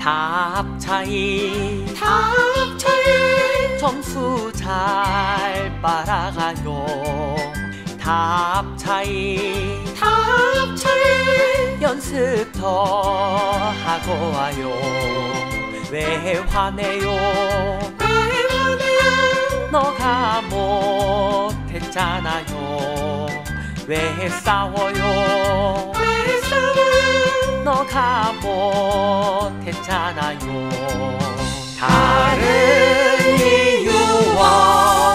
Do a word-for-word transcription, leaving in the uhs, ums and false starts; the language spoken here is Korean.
답 차이 답 차이 점수 잘 빨아가요. 답 차이 답 차이 연습 더 하고 와요. 왜 화내요? 왜 화내요? 너가 못했잖아요. 왜 싸워요? 왜 싸워요? 너가 못했잖아요. 다른 이유와